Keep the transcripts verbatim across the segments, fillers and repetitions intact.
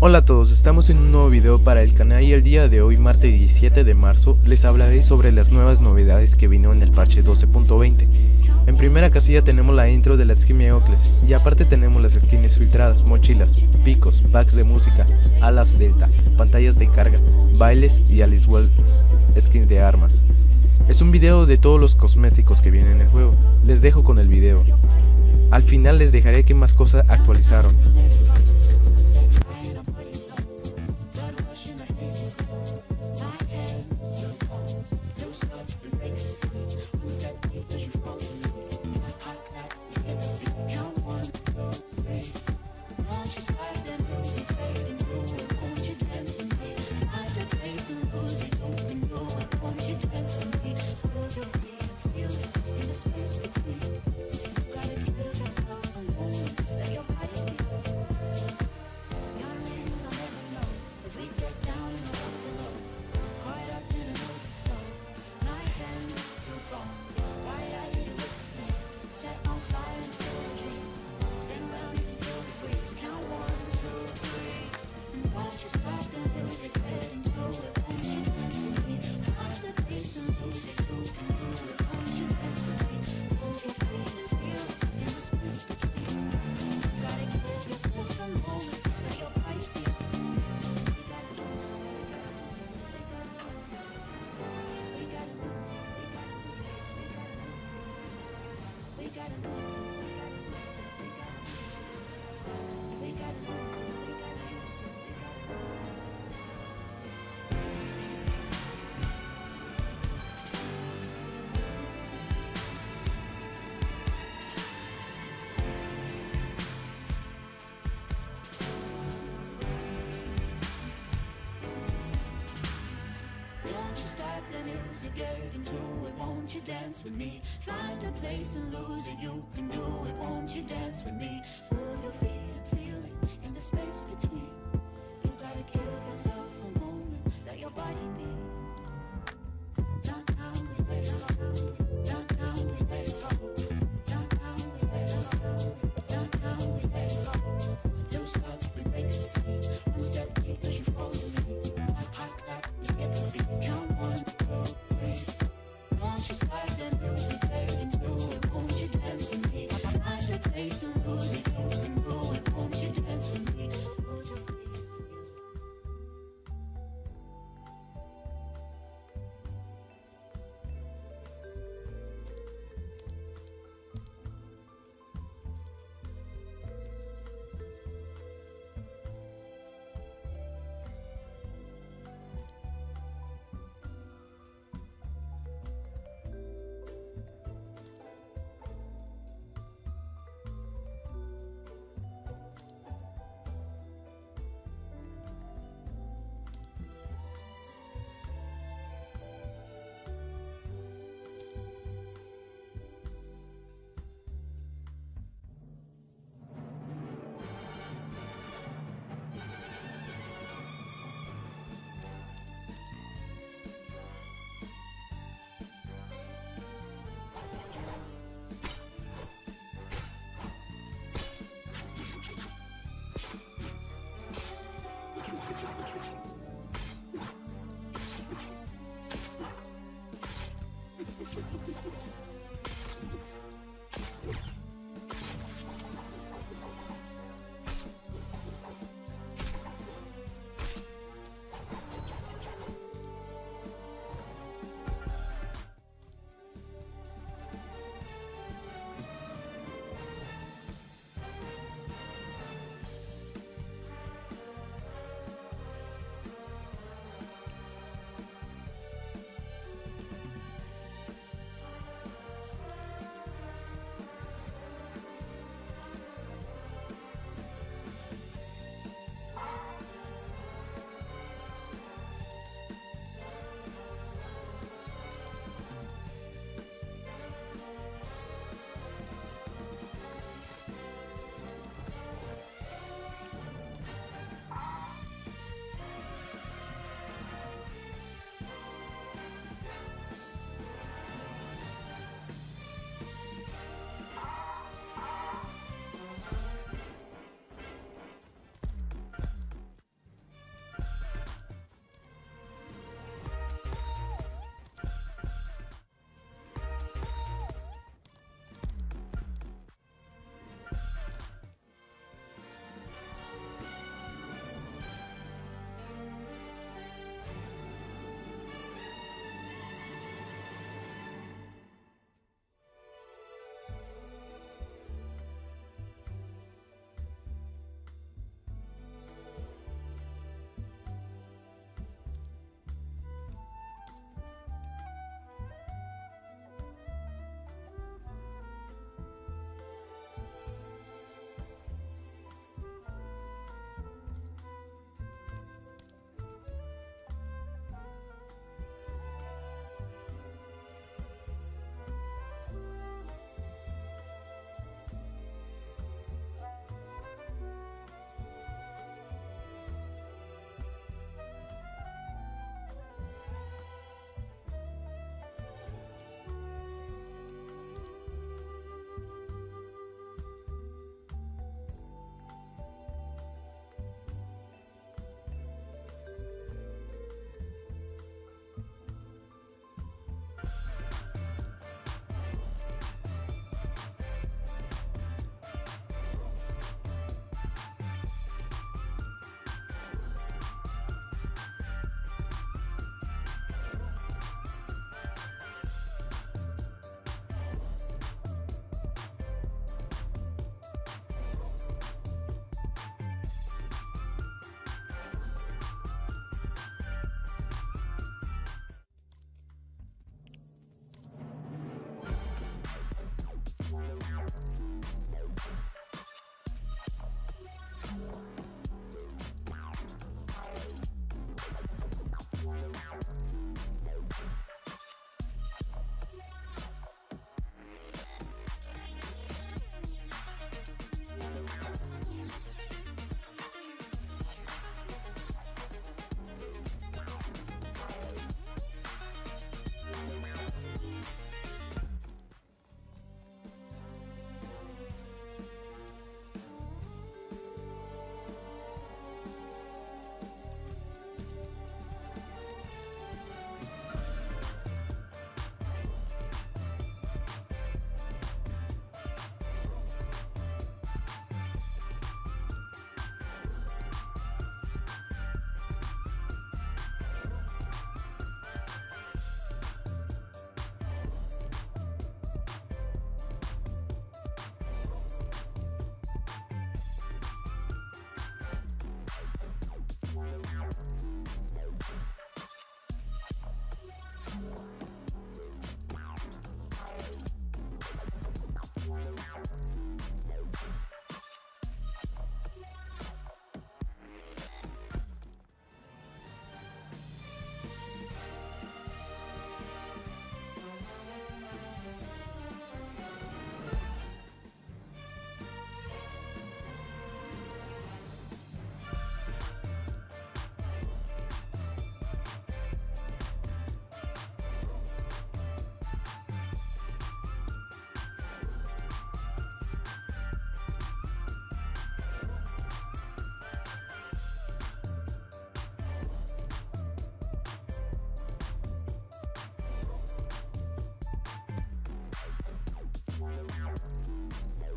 Hola a todos, estamos en un nuevo video para el canal y el día de hoy, martes diecisiete de marzo, les hablaré sobre las nuevas novedades que vino en el parche doce punto veinte. En primera casilla tenemos la intro de la skin Miocles y aparte tenemos las skins filtradas, mochilas, picos, bags de música, alas delta, pantallas de carga, bailes y al igual skins de armas. Es un video de todos los cosméticos que vienen en el juego, les dejo con el video. Al final les dejaré qué más cosas actualizaron. Stop the music, get into it, won't you dance with me? Find a place and lose it, you can do it, won't you dance with me? Move your feet and feel it in the space between. You gotta give yourself a moment, let your body be. Not now, we let it go. Not now, we let it go. Not now, we let it go. Not now, we let it go. Loose up, we make a scene. One step deep as you follow me. Hot clap, we skip the beat. Count one, two, three. Won't you slide the music, get into it? Won't you dance with me? Find a place and lose it. You can do it. Won't you dance with me?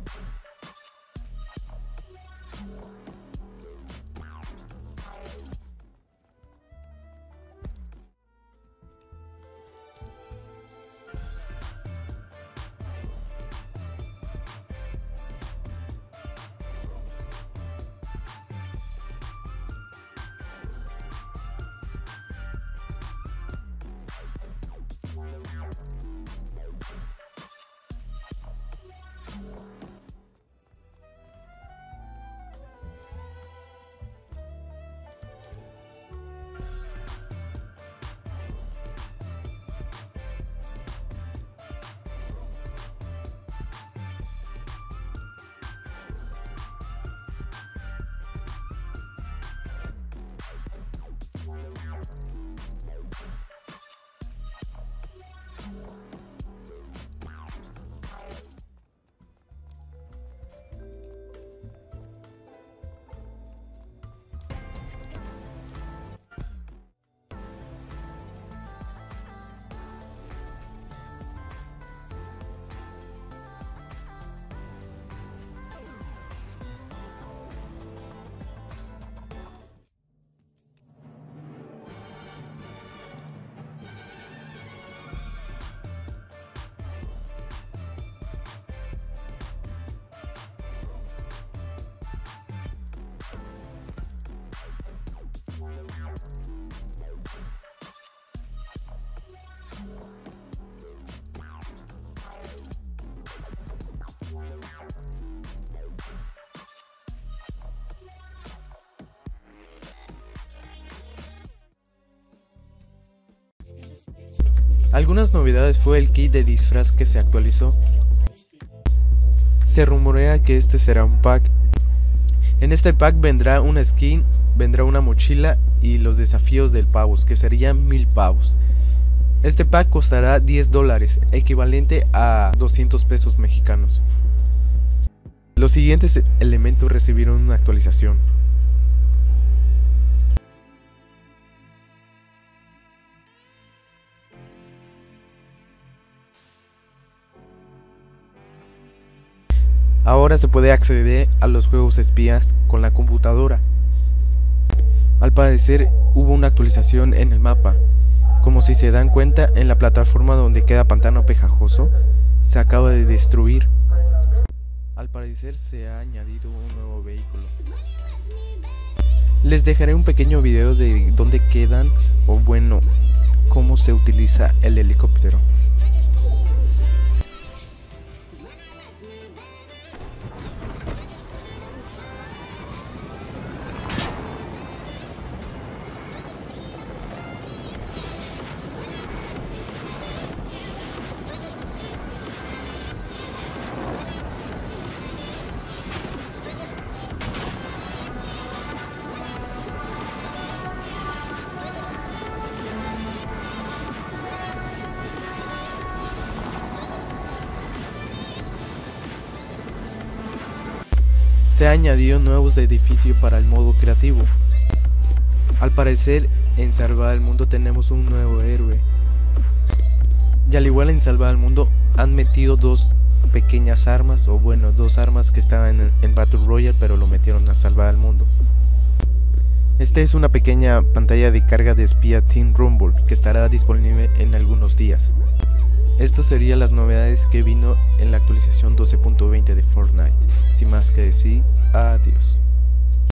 Algunas novedades fue el kit de disfraz que se actualizó. Se rumorea que este será un pack. En este pack vendrá una skin, vendrá una mochila y los desafíos del pavos, que serían mil pavos. Este pack costará diez dólares, equivalente a doscientos pesos mexicanos. Los siguientes elementos recibieron una actualización. Ahora se puede acceder a los juegos espías con la computadora. Al parecer hubo una actualización en el mapa. Como si se dan cuenta, en la plataforma donde queda Pantano Pegajoso se acaba de destruir. Al parecer se ha añadido un nuevo vehículo. Les dejaré un pequeño video de dónde quedan, o bueno, cómo se utiliza el helicóptero. Se ha añadido nuevos edificios para el modo creativo. Al parecer en Salvar al Mundo tenemos un nuevo héroe. Y al igual en Salvar al Mundo han metido dos pequeñas armas, o bueno, dos armas que estaban en, en Battle Royale, pero lo metieron a Salvar al Mundo. Esta es una pequeña pantalla de carga de espía Team Rumble que estará disponible en algunos días. Estas serían las novedades que vino en la actualización doce punto veinte de Fortnite. Sin más que decir, adiós.